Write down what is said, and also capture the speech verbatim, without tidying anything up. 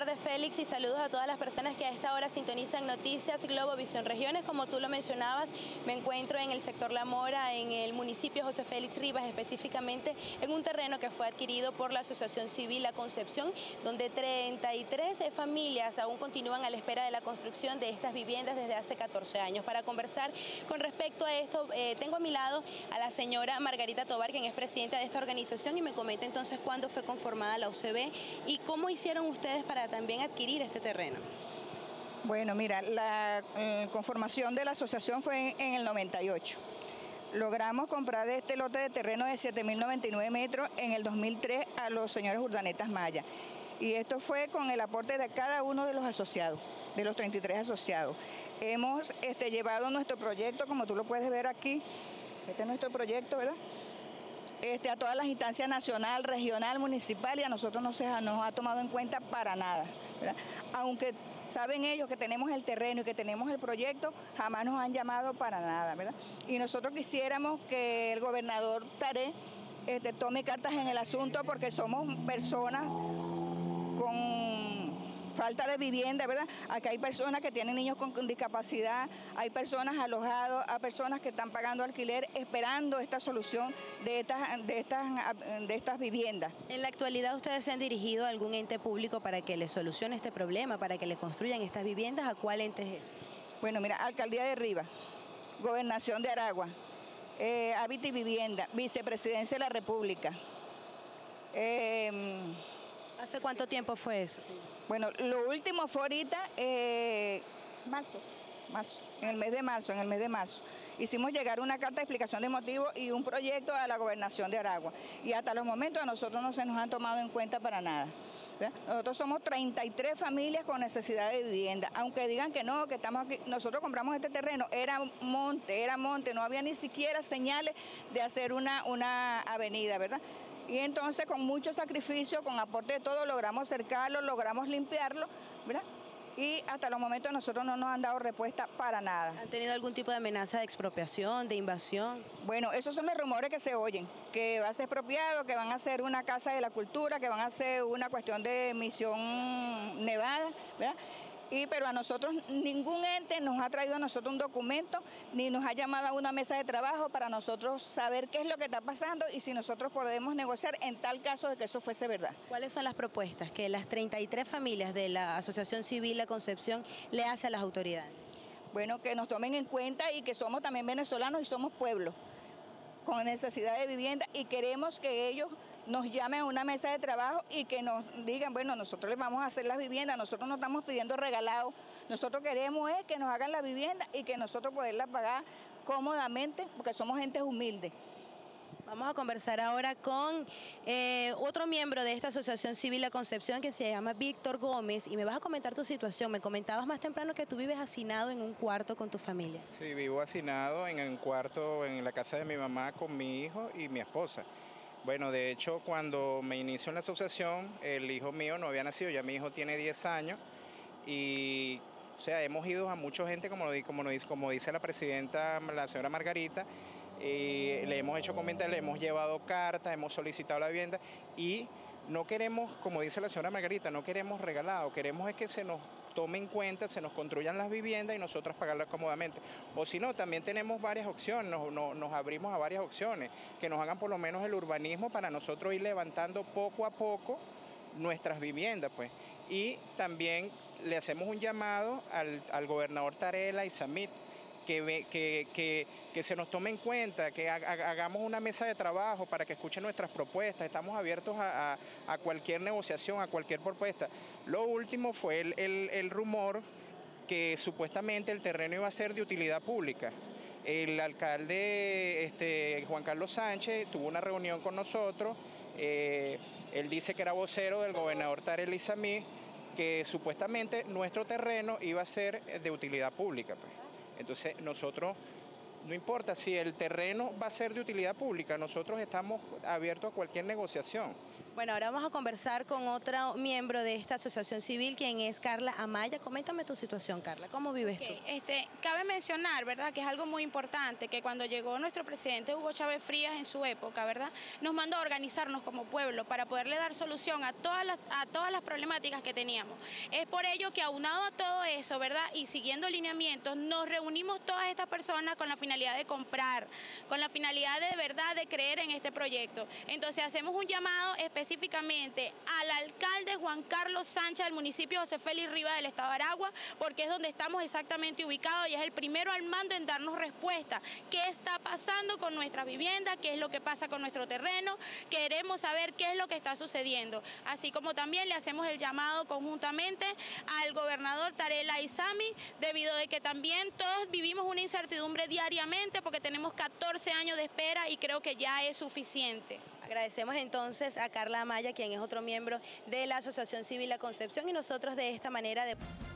tardes, Félix, y saludos a todas las personas que a esta hora sintonizan Noticias Globovisión Regiones. Como tú lo mencionabas, me encuentro en el sector La Mora, en el municipio José Félix Rivas, específicamente en un terreno que fue adquirido por la Asociación Civil La Concepción, donde treinta y tres familias aún continúan a la espera de la construcción de estas viviendas desde hace catorce años. Para conversar con respecto a esto, eh, tengo a mi lado a la señora Margarita Tobar, quien es presidenta de esta organización, y me comenta entonces cuándo fue conformada la U C B y cómo hicieron ustedes para también adquirir este terreno. Bueno, mira, la eh, conformación de la asociación fue en, en el noventa y ocho. Logramos comprar este lote de terreno de siete mil noventa y nueve metros en el dos mil tres a los señores Urdanetas Maya. Y esto fue con el aporte de cada uno de los asociados, de los treinta y tres asociados. Hemos este, llevado nuestro proyecto, como tú lo puedes ver aquí. Este es nuestro proyecto, ¿verdad? Este, a todas las instancias nacional, regional, municipal, y a nosotros no se nos ha tomado en cuenta para nada, ¿verdad? Aunque saben ellos que tenemos el terreno y que tenemos el proyecto, jamás nos han llamado para nada, ¿verdad? Y nosotros quisiéramos que el gobernador Taré este, tome cartas en el asunto, porque somos personas con falta de vivienda, ¿verdad? Acá hay personas que tienen niños con discapacidad, hay personas alojadas, hay personas que están pagando alquiler esperando esta solución de estas, de estas, de estas viviendas. En la actualidad, ¿ustedes se han dirigido a algún ente público para que les solucione este problema, para que le construyan estas viviendas? ¿A cuál ente es ese? Bueno, mira, Alcaldía de Rivas, Gobernación de Aragua, eh, Hábitat y Vivienda, Vicepresidencia de la República. Eh, ¿Hace cuánto tiempo fue eso? Sí. Bueno, lo último fue ahorita, eh, marzo, marzo, en el mes de marzo, en el mes de marzo. Hicimos llegar una carta de explicación de motivos y un proyecto a la Gobernación de Aragua. Y hasta los momentos a nosotros no se nos han tomado en cuenta para nada, ¿verdad? Nosotros somos treinta y tres familias con necesidad de vivienda. Aunque digan que no, que estamos aquí, nosotros compramos este terreno, era monte, era monte, no había ni siquiera señales de hacer una, una avenida, ¿verdad? Y entonces con mucho sacrificio, con aporte de todo, logramos cercarlo, logramos limpiarlo, ¿verdad? Y hasta los momentos nosotros no nos han dado respuesta para nada. ¿Han tenido algún tipo de amenaza de expropiación, de invasión? Bueno, esos son los rumores que se oyen, que va a ser expropiado, que van a hacer una casa de la cultura, que van a hacer una cuestión de misión nevada, ¿verdad? Y, pero a nosotros ningún ente nos ha traído a nosotros un documento, ni nos ha llamado a una mesa de trabajo para nosotros saber qué es lo que está pasando y si nosotros podemos negociar en tal caso de que eso fuese verdad. ¿Cuáles son las propuestas que las treinta y tres familias de la Asociación Civil La Concepción le hace a las autoridades? Bueno, que nos tomen en cuenta y que somos también venezolanos y somos pueblo con necesidad de vivienda y queremos que ellos nos llamen a una mesa de trabajo y que nos digan, bueno, nosotros les vamos a hacer las viviendas, nosotros no estamos pidiendo regalados, nosotros queremos es que nos hagan la vivienda y que nosotros poderla pagar cómodamente porque somos gente humilde. Vamos a conversar ahora con eh, otro miembro de esta Asociación Civil La Concepción que se llama Víctor Gómez, y me vas a comentar tu situación. Me comentabas más temprano que tú vives hacinado en un cuarto con tu familia. Sí, vivo hacinado en un cuarto en la casa de mi mamá con mi hijo y mi esposa. Bueno, de hecho, cuando me inicio en la asociación, el hijo mío no había nacido, ya mi hijo tiene diez años y, o sea, hemos ido a mucha gente, como, como, como dice la presidenta, la señora Margarita, y le hemos hecho comentarios, le hemos llevado cartas, hemos solicitado la vivienda y no queremos, como dice la señora Margarita, no queremos regalado, queremos es que se nos tome en cuenta, se nos construyan las viviendas y nosotros pagarlas cómodamente. O si no, también tenemos varias opciones, nos, nos, nos abrimos a varias opciones, que nos hagan por lo menos el urbanismo para nosotros ir levantando poco a poco nuestras viviendas, pues. Y también le hacemos un llamado al, al gobernador Taré Isamit, Que, que, que, que se nos tome en cuenta, que hagamos una mesa de trabajo para que escuchen nuestras propuestas. Estamos abiertos a, a, a cualquier negociación, a cualquier propuesta. Lo último fue el, el, el rumor que supuestamente el terreno iba a ser de utilidad pública. El alcalde este, Juan Carlos Sánchez tuvo una reunión con nosotros, eh, él dice que era vocero del gobernador Taré Isamit, que supuestamente nuestro terreno iba a ser de utilidad pública, pues. Entonces nosotros No importa si el terreno va a ser de utilidad pública, nosotros estamos abiertos a cualquier negociación. Bueno, ahora vamos a conversar con otro miembro de esta asociación civil, quien es Carla Amaya. Coméntame tu situación, Carla, ¿cómo vives okay, tú? Este, cabe mencionar, ¿verdad?, que es algo muy importante, que cuando llegó nuestro presidente Hugo Chávez Frías en su época, ¿verdad?, nos mandó a organizarnos como pueblo para poderle dar solución a todas las, a todas las problemáticas que teníamos. Es por ello que aunado a todo eso, ¿verdad?, y siguiendo lineamientos, nos reunimos todas estas personas con la finalidad de comprar, con la finalidad de, de verdad de creer en este proyecto. Entonces hacemos un llamado específico específicamente al alcalde Juan Carlos Sánchez del municipio José Félix Rivas del estado de Aragua, porque es donde estamos exactamente ubicados y es el primero al mando en darnos respuesta. ¿Qué está pasando con nuestra vivienda? ¿Qué es lo que pasa con nuestro terreno? Queremos saber qué es lo que está sucediendo. Así como también le hacemos el llamado conjuntamente al gobernador Tarek El-Aissami, debido a que también todos vivimos una incertidumbre diariamente porque tenemos catorce años de espera y creo que ya es suficiente. Agradecemos entonces a Carla Amaya, quien es otro miembro de la Asociación Civil La Concepción, y nosotros de esta manera de...